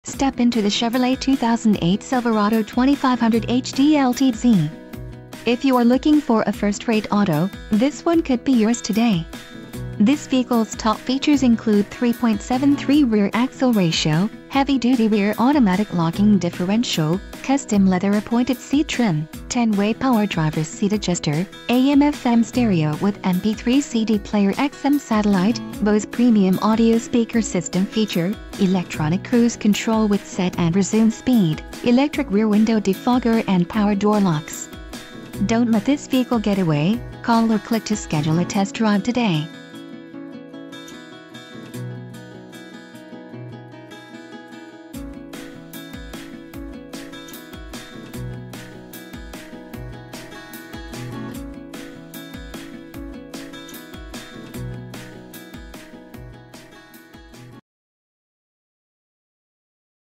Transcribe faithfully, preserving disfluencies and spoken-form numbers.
Step into the Chevrolet two thousand eight Silverado twenty-five hundred H D L T Z. If you are looking for a first-rate auto, this one could be yours today. This vehicle's top features include three point seven three rear axle ratio, heavy-duty rear automatic locking differential, custom leather-appointed seat trim, ten-way power driver's seat adjuster, A M F M stereo with M P three C D player X M satellite, Bose premium audio speaker system feature, electronic cruise control with set and resume speed, electric rear window defogger and power door locks. Don't let this vehicle get away. Call or click to schedule a test drive today.